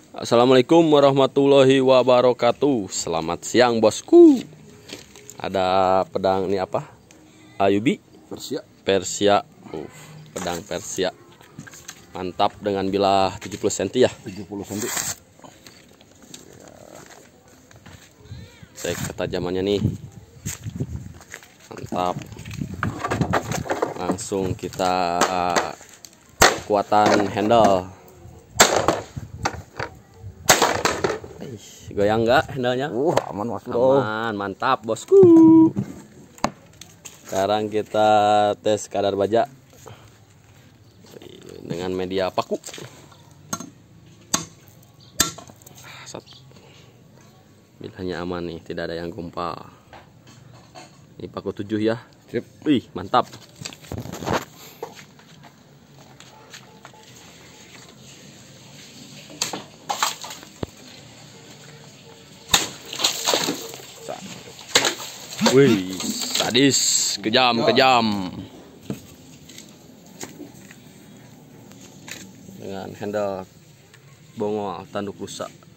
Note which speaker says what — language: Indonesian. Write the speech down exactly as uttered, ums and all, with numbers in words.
Speaker 1: Assalamualaikum warahmatullahi wabarakatuh. Selamat siang bosku. Ada pedang ini apa? Ayubi
Speaker 2: Persia.
Speaker 1: Persia. Uh, pedang Persia. Mantap dengan bilah tujuh puluh sentimeter ya.
Speaker 2: tujuh puluh sentimeter.
Speaker 1: Cek ketajamannya nih. Mantap. Langsung kita kekuatan handle. Goyang nggak handlenya?
Speaker 2: Uh, aman mas bro.
Speaker 1: Aman, mantap bosku. Sekarang kita tes kadar baja dengan media paku. Bilahnya aman nih, tidak ada yang gumpal. Ini paku tujuh ya.
Speaker 2: Sip.
Speaker 1: Wih, mantap. Wih, sadis, kejam, kejam. Dengan handle bongol tanduk rusak.